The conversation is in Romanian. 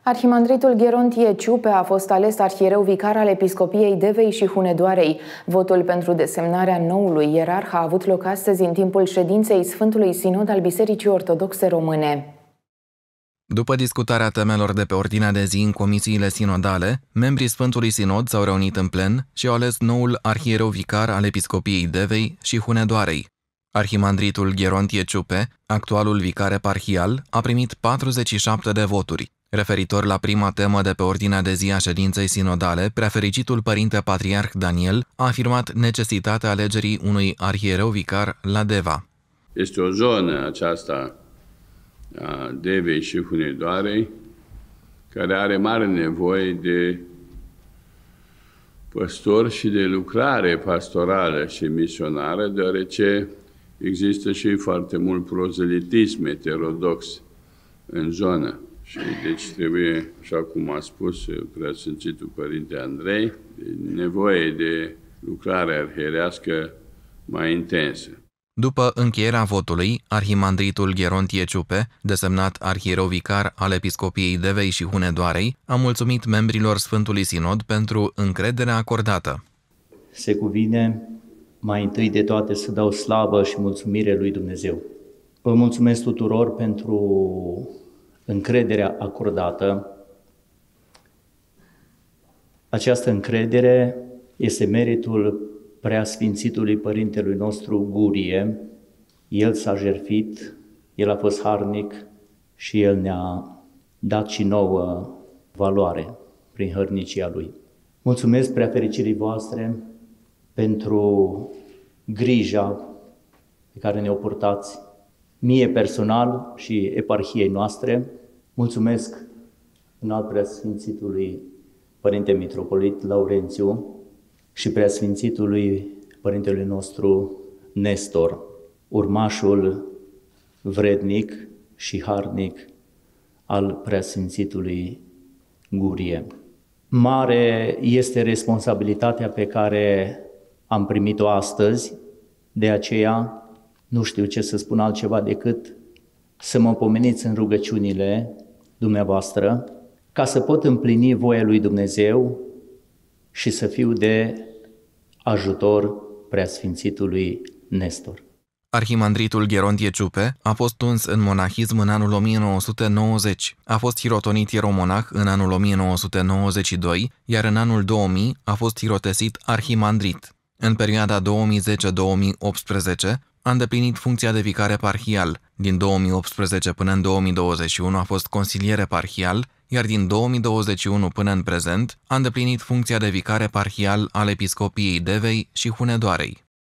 Arhimandritul Gherontie Ciupe a fost ales arhiereu vicar al Episcopiei Devei și Hunedoarei. Votul pentru desemnarea noului ierarh a avut loc astăzi în timpul ședinței Sfântului Sinod al Bisericii Ortodoxe Române. După discutarea temelor de pe ordinea de zi în comisiile sinodale, membrii Sfântului Sinod s-au reunit în plen și au ales noul arhiereu vicar al Episcopiei Devei și Hunedoarei. Arhimandritul Gherontie Ciupe, actualul vicar eparhial, a primit 47 de voturi. Referitor la prima temă de pe ordinea de zi a ședinței sinodale, preafericitul părinte patriarh Daniel a afirmat necesitatea alegerii unui arhiereu vicar la Deva. Este o zonă aceasta a Devei și Hunedoarei care are mare nevoie de păstori și de lucrare pastorală și misionară, deoarece există și foarte mult prozelitism heterodox în zonă. Și deci trebuie, așa cum a spus Preasfințitul Părinte Andrei, nevoie de lucrare arhierească mai intensă. După încheierea votului, Arhimandritul Gherontie Ciupe, desemnat arhiereu vicar al Episcopiei Devei și Hunedoarei, a mulțumit membrilor Sfântului Sinod pentru încrederea acordată. Se cuvine mai întâi de toate să dau slavă și mulțumire lui Dumnezeu. Vă mulțumesc tuturor pentru încrederea acordată. Această încredere este meritul Preasfințitului Părintelui nostru Gurie. El s-a jertfit, el a fost harnic și el ne-a dat și nouă valoare prin hărnicia lui. Mulțumesc preafericirii voastre pentru grija pe care ne-o purtați mie personal și eparhiei noastre. Mulțumesc înalt Preasfințitului Părinte Mitropolit Laurențiu și Preasfințitului Părintelui nostru Nestor, urmașul vrednic și harnic al Preasfințitului Gurie. Mare este responsabilitatea pe care am primit-o astăzi, de aceea nu știu ce să spun altceva decât să mă pomeniți în rugăciunile dumneavoastră, ca să pot împlini voia lui Dumnezeu și să fiu de ajutor Preasfințitului Nestor. Arhimandritul Gherontie Ciupe a fost uns în monahism în anul 1990, a fost hirotonit ieromonah în anul 1992, iar în anul 2000 a fost hirotesit arhimandrit. În perioada 2010-2018 a îndeplinit funcția de vicar eparhial. Din 2018 până în 2021 a fost consilier eparhial, iar din 2021 până în prezent a îndeplinit funcția de vicar eparhial al Episcopiei Devei și Hunedoarei.